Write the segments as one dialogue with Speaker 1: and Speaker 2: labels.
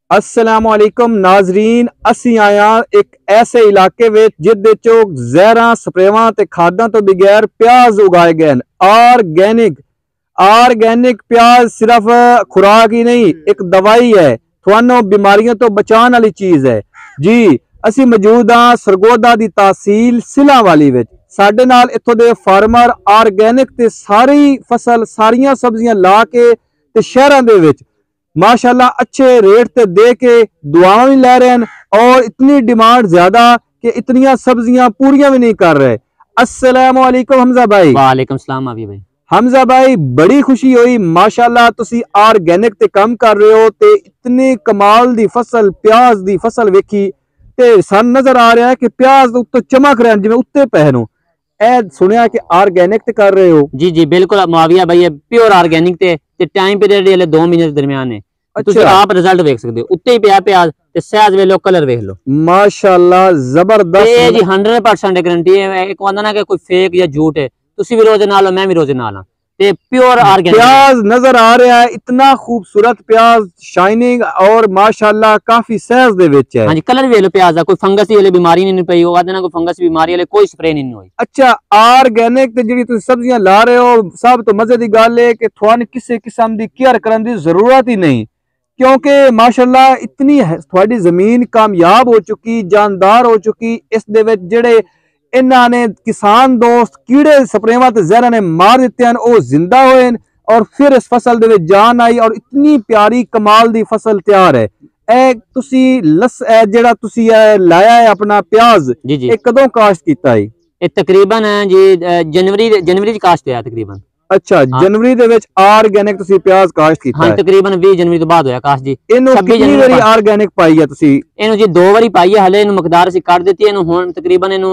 Speaker 1: अस्सलाम वालेकुम नाजरीन, असी आया एक ऐसे इलाके विच जिदे चो जहरां स्प्रेवां ते खादां तो बगैर प्याज उगाए गए हैं। ऑर्गेनिक प्याज सिर्फ खुराक ही नहीं, एक दवाई है, थानू बीमारियों तो बचाने वाली चीज है जी। असी मौजूद हाँ सरगोदा दी तहसील सिलांवाली विच। साडे नाल इत्थों दे फार्मर ऑर्गेनिक ते सारी फसल सारियां सब्जियां ला के ते शहरां दे विच माशाल्लाह अच्छे रेट ते दे के दुआएं भी ले रहे हैं और इतनी डिमांड ज्यादा कि इतनियां सब्जियां पूरियां भी नहीं कर रहे। अस्सलाम वालेकुम हमजा भाई।
Speaker 2: वालेकुम सलाम अभी भाई।
Speaker 1: हमजा भाई बड़ी खुशी हुई माशाल्लाह तुसी ऑर्गेनिक ते काम कर रहे हो ते इतनी कमाल दी फसल प्याज दी फसल वेखी ते सन नजर आ रहा है कि प्याज उत्ते चमक रहे हैं जिवें उत्ते पहनू। ए सुनिया कि ऑर्गेनिक ते कर रहे हो?
Speaker 2: जी जी बिल्कुल मुआविया भाई, प्योर ऑर्गेनिक ते टाइम पीरियड ये 2 महीने के दरमियान है।
Speaker 1: अच्छा।
Speaker 2: आप रिजल्ट देख सकते हो, उत्ते ही पिया प्याज ते सहज वे लो कलर देख लो
Speaker 1: माशाल्लाह जबरदस्त।
Speaker 2: ये जी 100% गारंटी है। एक वंदा ना कि कोई फेक या झूठ है, तुसी भी रोजे नाल मैं भी रोजे नाल ते प्योर ऑर्गेनिक
Speaker 1: प्याज नजर आ रहा है, इतना खूबसूरत प्याज शाइनिंग और माशाल्लाह काफी सहज दे विच है।
Speaker 2: हां जी कलर वे लो प्याज दा, कोई फंगस वाली बीमारी नहीं पई होगा ना, कोई फंगस बीमारी वाले कोई स्प्रे नहीं हुई।
Speaker 1: अच्छा ऑर्गेनिक ते जेडी तुसी सब्जियां ला रहे हो, सब तो मजे दी गल है कि थाने किसी किस्म दी केयर करन दी जरूरत ही नहीं, क्योंकि माशाल्लाह इतनी थोड़ी जमीन कामयाब हो चुकी, जानदार हो चुकी। इस दे विच जेड़े इन्हां ने किसान दोस्त कीड़े स्प्रेवां ते जहरां ने मार दिते हैं, वो जिंदा होए और फिर इस फसल दे विच जान आई और इतनी प्यारी कमाल दी फसल तैयार है। ए तुसी जेड़ा तुसी लाया है अपना प्याज, ये कदों काश्त कीता है?
Speaker 2: ये तकरीबन जी जनवरी काश्त है तकरीबन।
Speaker 1: अच्छा जनवरी दे विच ऑर्गेनिक तुसी प्याज काश्त कीता है?
Speaker 2: हां तकरीबन 20 जनवरी तो बाद होया काश्त जी।
Speaker 1: इनु कितनी बारी ऑर्गेनिक पाई है तुसी?
Speaker 2: इनु जी 2 बारी पाई है, हले इनु मकदार सी काट देती है। इनु हुन तकरीबन इनु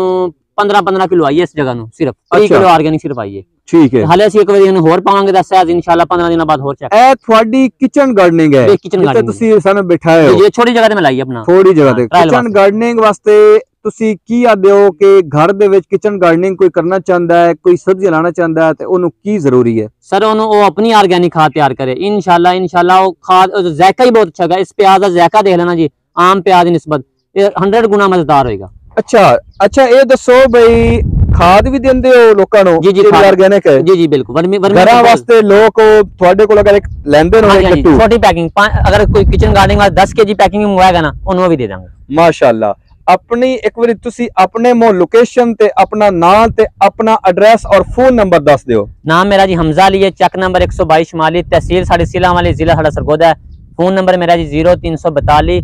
Speaker 2: 15 किलो आई है इस जगह नु, सिर्फ 3 किलो ऑर्गेनिक सिर्फ आई है।
Speaker 1: ठीक है,
Speaker 2: हले एक बार होर पावांगे दस इंशाल्लाह 15 दिन बाद होर चेक।
Speaker 1: ए थोड़ी किचन गार्डनिंग है,
Speaker 2: किचन गार्डनिंग
Speaker 1: तुसी सामने बिठाए हो,
Speaker 2: ये छोटी जगह ते मैं लाई अपना,
Speaker 1: थोड़ी जगह ते किचन गार्डनिंग वास्ते तुसी की आदे हो कि घर दे विच किचन गार्डनिंग कोई करना चाहता है, कोई सब्जी लाना चाहता है, तो ओनू की जरूरी है?
Speaker 2: सर ओनू वो अपनी ऑर्गेनिक खाद तैयार करे इंशाल्लाह वो खाद जायका ही बहुत अच्छा है। इस प्याज का जायका देख लेना जी, आम प्याज की निस्बत 100 गुना मजेदार होगा।
Speaker 1: अच्छा ये दसो भाई खाद भी देंदे हो लोकां नू?
Speaker 2: जी जी
Speaker 1: ऑर्गेनिक है
Speaker 2: जी जी बिल्कुल।
Speaker 1: घरां वास्ते लोग तुहाडे कोल अगर एक लेंदे हो कट्टू
Speaker 2: छोटी पैकिंग, अगर कोई किचन गार्डनिंग वाला 10 kg पैकिंग मंगवाएगा ना उन्होंने भी दे देंगे
Speaker 1: माशाल्लाह। अपनी एक बार तुसी अपने मो लोकेशन ते अपना नाम ते अपना एड्रेस और फोन नंबर दस दियो।
Speaker 2: नाम मेरा जी हमजा अली है, चक नंबर 122 शुमाली, तहसील साडी सिलांवाली, जिला साडा सरगोदा है। फोन नंबर मेरा जी 0342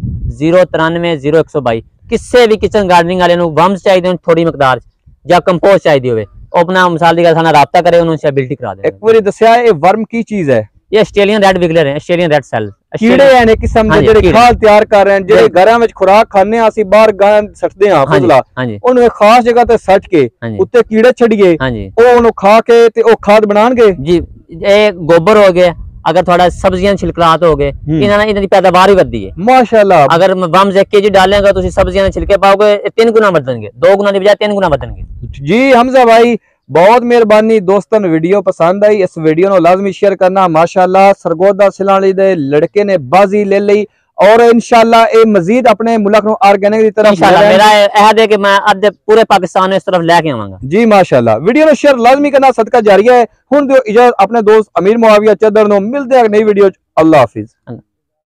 Speaker 2: 093 0122। किसी भी किचन गार्डनिंग वाले वर्म्स चाहिए थोड़ी मकदार या कंपोस्ट चाहिए होवे, अपना मिसाल दी गल साडे नाल राब्ता करे, उन्होंने एबिलिटी करा दे।
Speaker 1: एक बार दस्या ये वर्म की चीज है?
Speaker 2: ये ऑस्ट्रेलियन रेड विगलर है, ऑस्ट्रेलियन रेड सेल
Speaker 1: कीड़े हैं किस्म दे जेडे खाद तैयार कर रहे हैं, जेडे घरां विच खुराक खाने आसी बाहर गां सटदे हां फसला, ओनु एक खास जगह ते सट के उत्ते कीड़े छड़िए, ओ ओनु खा के ते ओ खाद बनाणगे जी।
Speaker 2: ए गोबर हो गया, अगर थोड़ा सब्जियां छिलकलात हो गए, इन्हां दी पैदावार भी बढ़दी है माशाल्लाह। अगर वर्म्स 1 kg डालेंगे तो सब्जियां ने छिलके पाओगे 3 गुना बढ़ेंगे, 2 गुना की बजाय 3 गुना बढ़ेंगे
Speaker 1: जी। हमजा भाई बहुत मेहरबानी, दोस्तन वीडियो पसंद आई इस वीडियो को लाजमी शेयर करना। माशाल्लाह सरगोदा सिलांवाली दे लड़के ने बाजी ले ली और इंशाल्लाह ए मजीद अपने मुल्क को ऑर्गेनिक की तरफ
Speaker 2: मेरा अहद है कि मैं अब पूरे पाकिस्तान में इस तरफ लेके आवांगा
Speaker 1: जी माशाल्लाह। वीडियो को शेयर लाजमी करना, सदका जारिया है। हुन दियो इजाजत अपने दोस्त अमीर मुआविया चदर नो, मिलते हैं नई वीडियो। अल्लाह हाफिज।